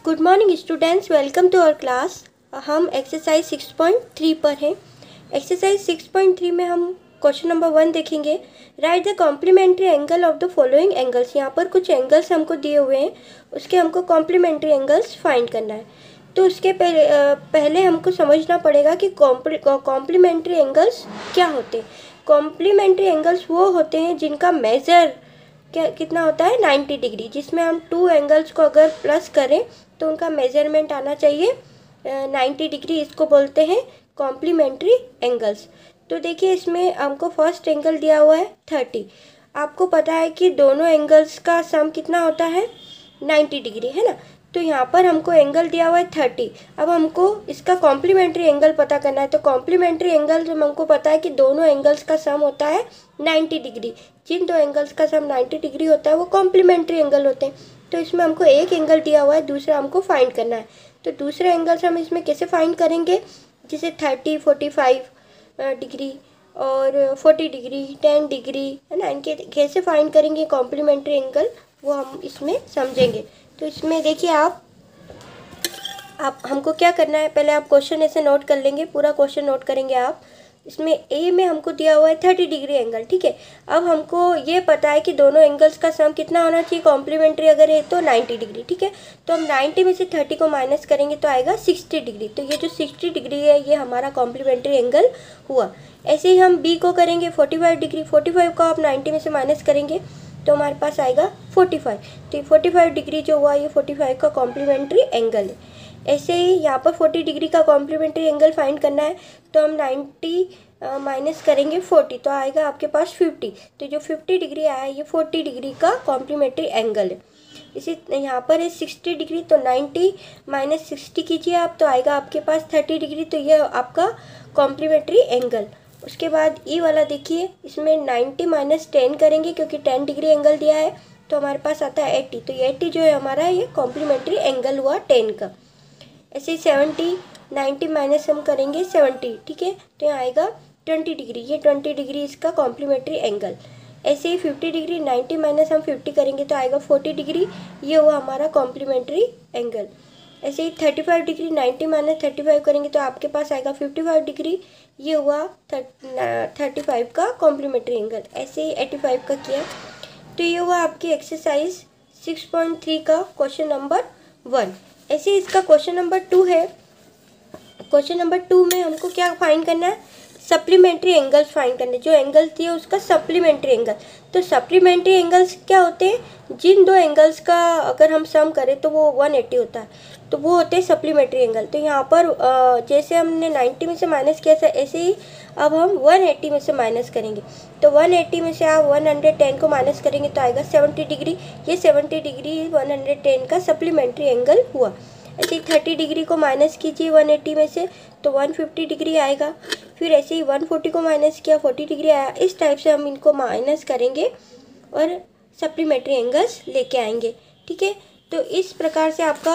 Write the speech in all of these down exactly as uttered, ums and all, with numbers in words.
Good morning students, welcome to our class. हम exercise six point three पर हैं। Exercise six point three में हम क्वेश्चन नंबर वन देखेंगे। Write the complementary angle of the following angles. यहाँ पर कुछ एंगल्स हमको दिए हुए हैं, उसके हमको कॉम्प्लीमेंट्री एंगल्स फाइंड करना है। तो उसके पहले पहले हमको समझना पड़ेगा कि कॉम्प्लीमेंट्री एंगल्स क्या होते हैं। कॉम्प्लीमेंट्री एंगल्स वो होते हैं जिनका मेजर क्या कितना होता है नाइन्टी डिग्री, जिसमें हम टू एंगल्स को अगर प्लस करें तो उनका मेजरमेंट आना चाहिए नाइन्टी डिग्री। इसको बोलते हैं कॉम्प्लीमेंट्री एंगल्स। तो देखिए, इसमें हमको फर्स्ट एंगल दिया हुआ है थर्टी। आपको पता है कि दोनों एंगल्स का सम कितना होता है नाइन्टी डिग्री, है ना। तो यहाँ पर हमको एंगल दिया हुआ है थर्टी। अब हमको इसका कॉम्प्लीमेंट्री एंगल पता करना है। तो कॉम्प्लीमेंट्री एंगल जब हमको पता है कि दोनों एंगल्स का सम होता है नाइन्टी डिग्री, जिन दो एंगल्स का सम नाइन्टी डिग्री होता है वो कॉम्प्लीमेंट्री एंगल होते हैं। तो इसमें हमको एक एंगल दिया हुआ है, दूसरा हमको फाइंड करना है। तो दूसरे एंगल से हम इसमें कैसे फाइंड करेंगे, जैसे थर्टी फोर्टी फाइव डिग्री और फोर्टी डिग्री टेन डिग्री, है ना। इनके कैसे फाइंड करेंगे कॉम्प्लीमेंट्री एंगल, वो हम इसमें समझेंगे। तो इसमें देखिए, आप आप हमको क्या करना है, पहले आप क्वेश्चन ऐसे नोट कर लेंगे, पूरा क्वेश्चन नोट करेंगे आप। इसमें ए में हमको दिया हुआ है थर्टी डिग्री एंगल, ठीक है। अब हमको ये पता है कि दोनों एंगल्स का सम कितना होना चाहिए, कॉम्प्लीमेंट्री अगर है तो नाइन्टी डिग्री, ठीक है। तो हम नाइन्टी में से थर्टी को माइनस करेंगे तो आएगा सिक्सटी डिग्री। तो ये जो सिक्सटी डिग्री है ये हमारा कॉम्प्लीमेंट्री एंगल हुआ। ऐसे ही हम बी को करेंगे forty five degree. Forty five को आप नाइन्टी में से माइनस करेंगे तो हमारे पास आएगा फोर्टी फाइव। तो ये फोर्टी फाइव डिग्री जो हुआ ये फोर्टी फाइव का कॉम्प्लीमेंट्री एंगल है। ऐसे ही यहाँ पर फोर्टी डिग्री का कॉम्प्लीमेंट्री एंगल फाइंड करना है। तो हम नाइन्टी माइनस करेंगे फोर्टी तो आएगा आपके पास फिफ्टी। तो जो फिफ्टी डिग्री आया ये फोर्टी डिग्री का कॉम्प्लीमेंट्री एंगल है। इसी यहाँ पर है सिक्सटी डिग्री, तो नाइन्टी माइनस सिक्सटी कीजिए आप तो आएगा आपके पास थर्टी डिग्री। तो ये आपका कॉम्प्लीमेंट्री एंगल। उसके बाद ई वाला देखिए, इसमें नाइन्टी माइनस टेन करेंगे क्योंकि टेन डिग्री एंगल दिया है तो हमारे पास आता है एट्टी। तो एट्टी जो है हमारा ये कॉम्प्लीमेंट्री एंगल हुआ टेन का। ऐसे ही सेवेंटी नाइन्टी माइनस हम करेंगे सेवेंटी, ठीक है। तो यहाँ आएगा ट्वेंटी डिग्री, ये ट्वेंटी डिग्री इसका कॉम्प्लीमेंट्री एंगल। ऐसे ही फिफ्टी डिग्री नाइन्टी माइनस हम फिफ्टी करेंगे तो आएगा फोर्टी डिग्री, ये हुआ हमारा कॉम्प्लीमेंट्री एंगल। ऐसे ही thirty five degree ninety minus thirty five करेंगे तो आपके पास आएगा फिफ्टी फाइव डिग्री, ये हुआ थर्टी फाइव का कॉम्प्लीमेंट्री एंगल। ऐसे ही एटी फाइव का किया। तो ये हुआ आपकी एक्सरसाइज सिक्स पॉइंट थ्री का क्वेश्चन नंबर वन। ऐसे ही इसका क्वेश्चन नंबर टू है। क्वेश्चन नंबर टू में हमको क्या फाइंड करना है, सप्लीमेंट्री एंगल्स फाइंड करने। जो एंगल्स दिए उसका सप्लीमेंट्री एंगल। तो सप्लीमेंट्री एंगल्स क्या होते हैं, जिन दो एंगल्स का अगर हम सम करें तो वो वन एट्टी होता है, तो वो होते हैं सप्लीमेंट्री एंगल। तो यहाँ पर जैसे हमने नाइन्टी में से माइनस किया था ऐसे ही अब हम वन एट्टी में से माइनस करेंगे। तो वन एट्टी में से आप वन हंड्रेड टेन को माइनस करेंगे तो आएगा सेवेंटी डिग्री। ये seventy degree one hundred ten का सप्लीमेंट्री एंगल हुआ। ऐसे ही थर्टी डिग्री को माइनस कीजिए वन एट्टी में से तो वन फिफ्टी डिग्री आएगा। फिर ऐसे ही वन फोर्टी को माइनस किया फोर्टी डिग्री आया। इस टाइप से हम इनको माइनस करेंगे और सप्लीमेंट्री एंगल्स लेके आएंगे, ठीक है। तो इस प्रकार से आपका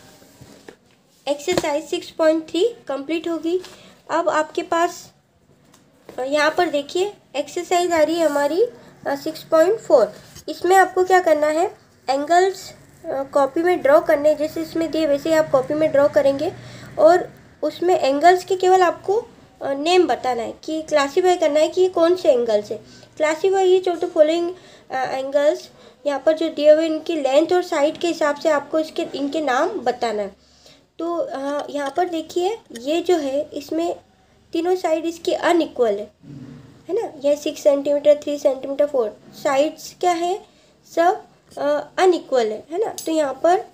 exercise six point three complete होगी। अब आपके पास यहाँ पर देखिए एक्सरसाइज आ रही है हमारी सिक्स पॉइंट फोर। इसमें आपको क्या करना है, एंगल्स कॉपी में ड्रॉ करने, जैसे इसमें दिए वैसे ही आप कॉपी में ड्रॉ करेंगे और उसमें एंगल्स के केवल आपको नेम बताना है कि क्लासीफाई करना है कि ये कौन से एंगल्स है। Classify each of the following angles, यहाँ पर जो दिए हुए इनकी लेंथ और साइड के हिसाब से आपको इसके इनके नाम बताना है। तो यहाँ पर देखिए ये जो है इसमें तीनों साइड इसकी अनइक्वल है, है ना। यह six centimetre three centimetre four sides क्या है, सब अनइक्वल है, है ना। तो यहाँ पर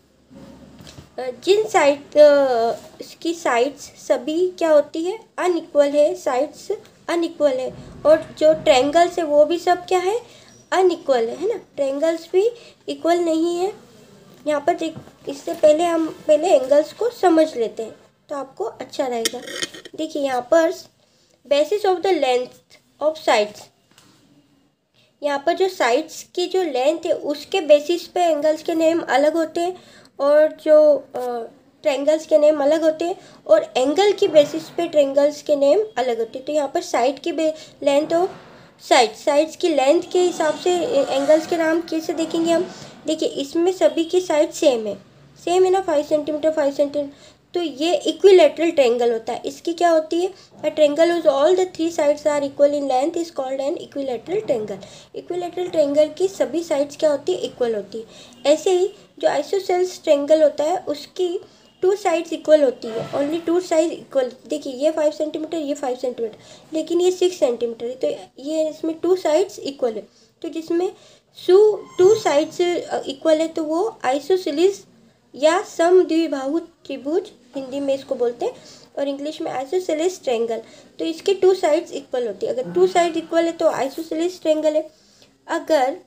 जिन साइड की साइड्स सभी क्या होती है अनइक्वल है, साइड्स अनइक्वल है। और जो ट्रायंगल्स है वो भी सब क्या है अनइक्वल है, है ना। ट्रायंगल्स भी इक्वल नहीं है। यहाँ पर देख, इससे पहले हम पहले एंगल्स को समझ लेते हैं तो आपको अच्छा रहेगा। देखिए यहाँ पर basis of the length of sides, यहाँ पर जो साइड्स की जो लेंथ है उसके बेसिस पे एंगल्स के नेम अलग होते हैं और जो ट्रायंगल्स के नेम अलग होते हैं और एंगल की बेसिस पे ट्रायंगल्स के नेम अलग होते हैं। तो यहाँ पर साइड की लेंथ ऑफ साइड साइड्स की लेंथ के हिसाब से एंगल्स के नाम कैसे देखेंगे हम। देखिए इसमें सभी की साइड सेम है, सेम है ना, फाइव सेंटीमीटर फाइव सेंटीमीटर। तो ये इक्विलेटरल ट्रायंगल होता है। इसकी क्या होती है, a triangle whose all the three sides are equal in length is called an equilateral triangle. Equilateral triangle की सभी साइड्स क्या होती है, इक्वल होती है। ऐसे ही जो आइसोसेल्स ट्रायंगल होता है उसकी टू साइड्स इक्वल होती है, ओनली टू साइड इक्वल। देखिए ये फाइव सेंटीमीटर, ये फाइव सेंटीमीटर, लेकिन ये सिक्स सेंटीमीटर है, तो ये इसमें टू साइड्स इक्वल है। तो जिसमें सू टू साइड्स इक्वल है तो वो आइसोसेलिस या समद्विबाहु त्रिभुज हिंदी में इसको बोलते हैं, और इंग्लिश में आइसोसेलेस ट्रायंगल। तो इसके टू साइड्स इक्वल होती है। अगर टू साइड इक्वल है तो आइसोसेलेस ट्रायंगल है। अगर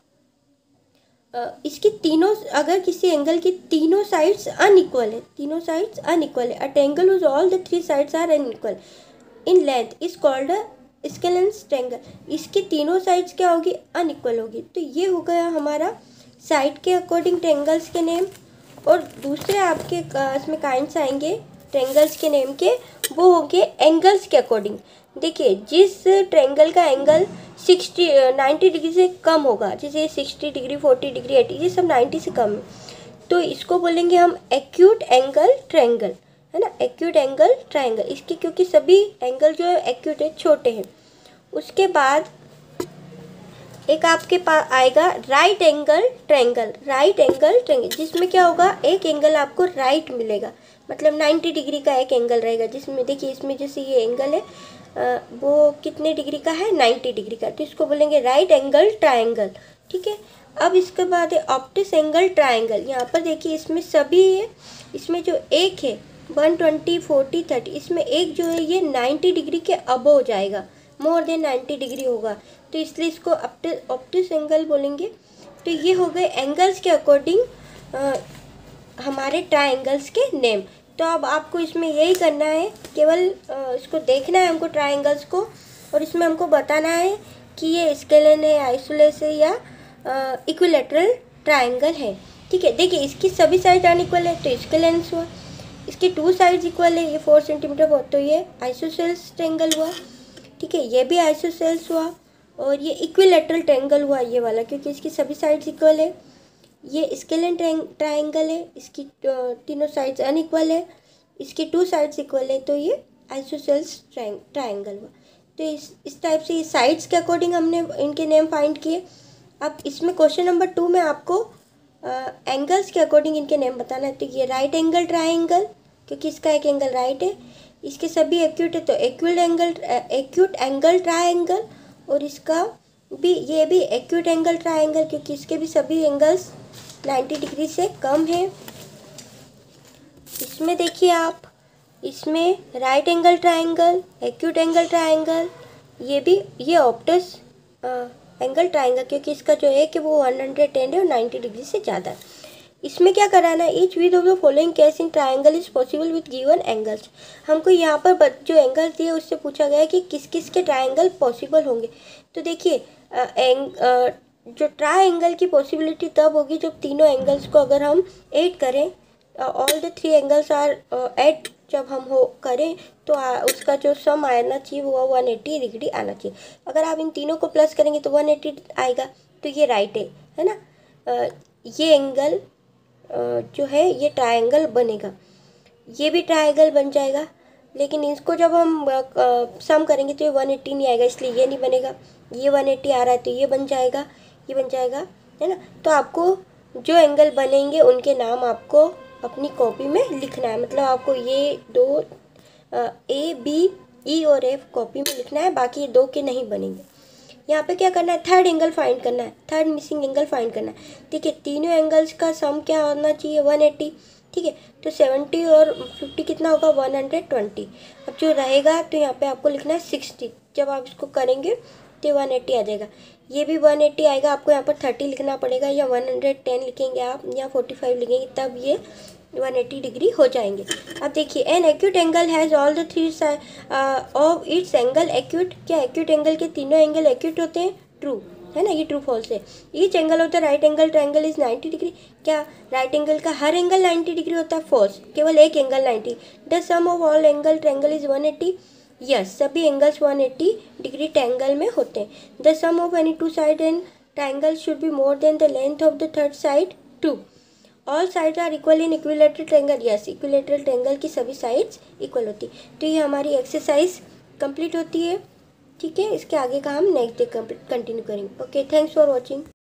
इसकी तीनों, अगर किसी एंगल की तीनों साइड्स अनइक्वल है, तीनों साइड्स अनइक्वल है, a triangle whose all the three sides are unequal in length is called a scalene triangle. इसकी तीनों साइड्स क्या होगी, अनइक्वल होगी। तो ये हो गया हमारा साइड के अकॉर्डिंग ट्रायंगल्स के नेम। और दूसरे आपके इसमें काइंड्स आएंगे ट्रायंगल्स के नेम के, वो होंगे एंगल्स के अकॉर्डिंग। देखिए जिस ट्रायंगल का एंगल सिक्सटी नाइन्टी डिग्री से कम होगा, जैसे sixty degree, forty degree, eighty, ये सब नाइन्टी से कम है, तो इसको बोलेंगे हम एक्यूट एंगल ट्रायंगल, है ना, एक्यूट एंगल ट्रायंगल। इसके क्योंकि सभी एंगल जो है एक्यूट है, छोटे हैं। उसके बाद एक आपके पास आएगा right angle triangle. Right angle triangle जिसमें क्या होगा, एक एंगल आपको राइट मिलेगा, मतलब नाइन्टी डिग्री का एक एंगल रहेगा, जिसमें देखिए इसमें जैसे ये एंगल है आ, वो कितने डिग्री का है, नाइन्टी डिग्री का, तो इसको बोलेंगे राइट एंगल ट्रायंगल। ठीक है। अब इसके बाद है ऑप्टिस एंगल ट्रायंगल। यहाँ पर देखिए इसमें सभी है, इसमें जो एक है वन ट्वेंटी, फोर्टी, थर्टी, इसमें एक जो है ये नाइन्टी डिग्री के अबव हो जाएगा, मोर देन नाइन्टी डिग्री होगा, तो इसलिए इसको ऑप्टिस ऑप्टिस एंगल बोलेंगे। तो ये हो गए एंगल्स के अकॉर्डिंग हमारे ट्रायंगल्स के नेम। तो अब आपको इसमें यही करना है, केवल आ, इसको देखना है हमको ट्रायंगल्स को, और इसमें हमको बताना है कि ये स्केलेन है, आइसोसेलेस है या इक्विलेटरल ट्रायंगल है। ठीक है। देखिए इसकी सभी साइड अनइक्वल है तो स्केलेन हुआ, इसके टू साइड्स इक्वल है, ये फोर सेंटीमीटर हो, तो ये आइसोसेलेस ट्रायंगल हुआ। ठीक है, ये भी आइसोसेलेस हुआ, और ये इक्विलेटरल ट्रायंगल हुआ ये वाला, क्योंकि इसकी सभी साइड्स इक्वल है। ये स्केलेन ट्रायंगल है, इसकी तीनों साइड्स अनइक्वल है, इसकी टू साइड्स इक्वल है, तो ये आइसोसेलेस ट्रायंगल हुआ। तो इस इस टाइप से ये साइड्स के अकॉर्डिंग हमने इनके नेम फाइंड किए। अब इसमें क्वेश्चन नंबर टू में आपको एंगल्स के अकॉर्डिंग इनके नेम बताना है। तो ये राइट एंगल ट्रायंगल, क्योंकि इसका एक एंगल राइट है, इसके सभी एक्यूट है, तो acute angle acute angle triangle, और इसका भी ये भी एक्यूट एंगल ट्रायंगल, क्योंकि इसके भी सभी एंगल्स नाइन्टी डिग्री से कम है। इसमें देखिए आप, इसमें right angle triangle, acute angle triangle, ये भी ये ऑप्टिस एंगल ट्रायंगल, क्योंकि इसका जो है कि वो वन हंड्रेड टेन है और नाइन्टी डिग्री से ज़्यादा है। इसमें क्या कराना है, each with of the following case in triangle is possible with given angles. हमको यहाँ पर जो एंगल्स दिए उससे पूछा गया है कि किस किस के ट्रायंगल पॉसिबल होंगे। तो देखिए एंग जो ट्रायंगल की पॉसिबिलिटी तब होगी जब तीनों एंगल्स को अगर हम ऐड करें, all the three angles are add जब हम हो करें, तो आ, उसका जो सम आना चाहिए वो वन एट्टी डिग्री आना चाहिए। अगर आप इन तीनों को प्लस करेंगे तो वन एट्टी आएगा, तो ये राइट है है ना। आ, ये एंगल जो है ये ट्रायंगल बनेगा, ये भी ट्रायंगल बन जाएगा, लेकिन इसको जब हम सम करेंगे तो ये वन एट्टी नहीं आएगा, इसलिए ये नहीं बनेगा। ये वन एट्टी आ रहा है तो ये बन जाएगा, ये बन जाएगा, है ना। तो आपको जो एंगल बनेंगे उनके नाम आपको अपनी कॉपी में लिखना है, मतलब आपको ये दो ए बी ई और एफ कॉपी में लिखना है, बाकी ये दो के नहीं बनेंगे। यहाँ पे क्या करना है, थर्ड एंगल फाइंड करना है, थर्ड मिसिंग एंगल फाइंड करना है। ठीक है, तीनों एंगल्स का सम क्या होना चाहिए, वन एट्टी। ठीक है, तो सेवेंटी और फिफ्टी कितना होगा, वन हंड्रेड ट्वेंटी। अब जो रहेगा तो यहाँ पे आपको लिखना है सिक्सटी। जब आप इसको करेंगे तो वन एट्टी आ जाएगा, ये भी वन एट्टी आएगा। आपको यहाँ पर थर्टी लिखना पड़ेगा, या वन हंड्रेड टेन लिखेंगे आप, या फोर्टी फाइव लिखेंगे, तब ये वन एट्टी डिग्री हो जाएंगे। अब देखिए an acute angle has all the three of its angle acute. क्या एक्यूट एंगल के तीनों एंगल एक्यूट होते हैं, ट्रू है ना, ये ट्रू फॉल्स है। Each angle of the right angle triangle is ninety degree. क्या राइट एंगल का हर एंगल नाइन्टी डिग्री होता है, फॉल्स, केवल एक angle ninety. The sum of all angle triangle is one eighty. Yes, सभी angles one eighty degree triangle में होते हैं। The sum of any two side and triangle should be more than the length of the third side too. All sides are equal in equilateral triangle, yes equilateral triangle की सभी sides equal होती। तो ये हमारी exercise complete होती है। ठीक है, इसके आगे का हम नेक्स्ट डे कंटिन्यू करेंगे। Okay, thanks for watching.